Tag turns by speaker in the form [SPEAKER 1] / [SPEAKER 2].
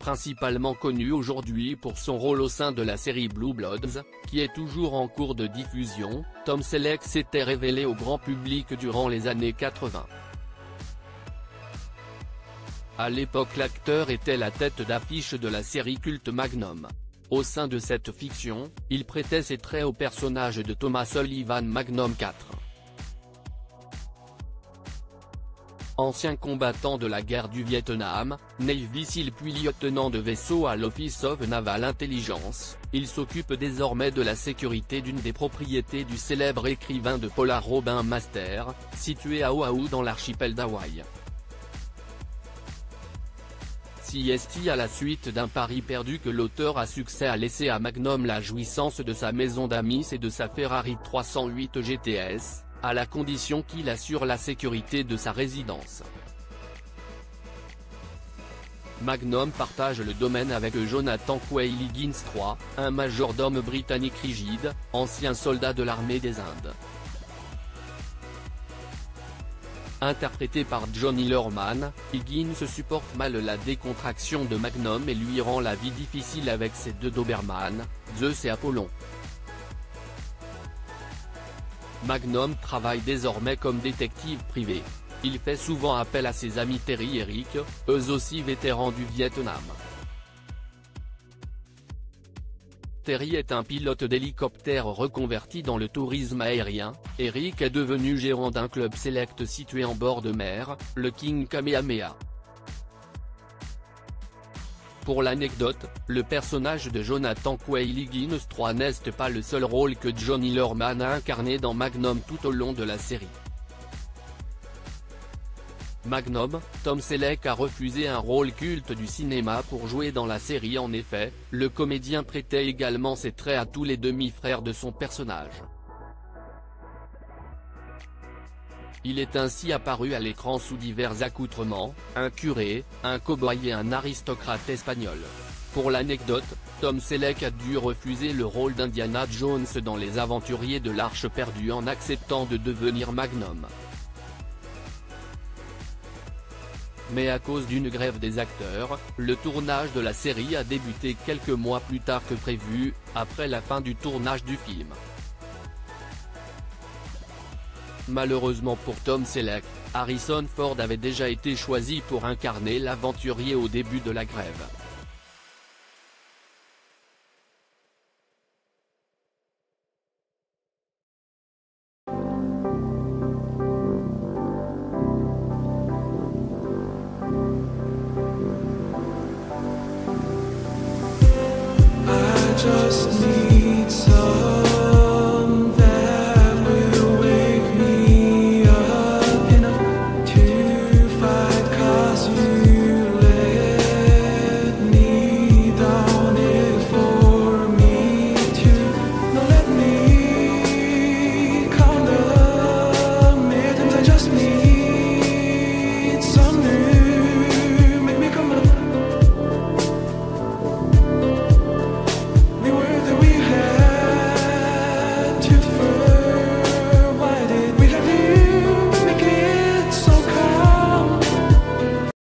[SPEAKER 1] principalement connu aujourd'hui pour son rôle au sein de la série Blue Bloods, qui est toujours en cours de diffusion. Tom Selleck s'était révélé au grand public durant les années 80. À l'époque, l'acteur était la tête d'affiche de la série culte Magnum. Au sein de cette fiction, il prêtait ses traits au personnage de Thomas Sullivan Magnum 4. Ancien combattant de la guerre du Vietnam, Navy SEAL puis lieutenant de vaisseau à l'Office of Naval Intelligence, il s'occupe désormais de la sécurité d'une des propriétés du célèbre écrivain de polar Robin Master, située à Oahu dans l'archipel d'Hawaï. CST à la suite d'un pari perdu que l'auteur a succès à laisser à Magnum la jouissance de sa maison d'amis et de sa Ferrari 308 GTS, à la condition qu'il assure la sécurité de sa résidence. Magnum partage le domaine avec Jonathan Quayle Higgins III, un majordome britannique rigide, ancien soldat de l'armée des Indes. Interprété par Johnny Lerman, Higgins supporte mal la décontraction de Magnum et lui rend la vie difficile avec ses deux Doberman, Zeus et Apollon. Magnum travaille désormais comme détective privé. Il fait souvent appel à ses amis Terry et Rick, eux aussi vétérans du Vietnam. Terry est un pilote d'hélicoptère reconverti dans le tourisme aérien, et Rick est devenu gérant d'un club select situé en bord de mer, le King Kamehameha. Pour l'anecdote, le personnage de Jonathan Quayle Higgins III n'est pas le seul rôle que Johnny Lerman a incarné dans Magnum tout au long de la série. Magnum, Tom Selleck a refusé un rôle culte du cinéma pour jouer dans la série. En effet, le comédien prêtait également ses traits à tous les demi-frères de son personnage. Il est ainsi apparu à l'écran sous divers accoutrements, un curé, un cow-boy et un aristocrate espagnol. Pour l'anecdote, Tom Selleck a dû refuser le rôle d'Indiana Jones dans Les Aventuriers de l'Arche perdue en acceptant de devenir Magnum. Mais à cause d'une grève des acteurs, le tournage de la série a débuté quelques mois plus tard que prévu, après la fin du tournage du film. Malheureusement pour Tom Selleck, Harrison Ford avait déjà été choisi pour incarner l'aventurier au début de la grève.
[SPEAKER 2] Just need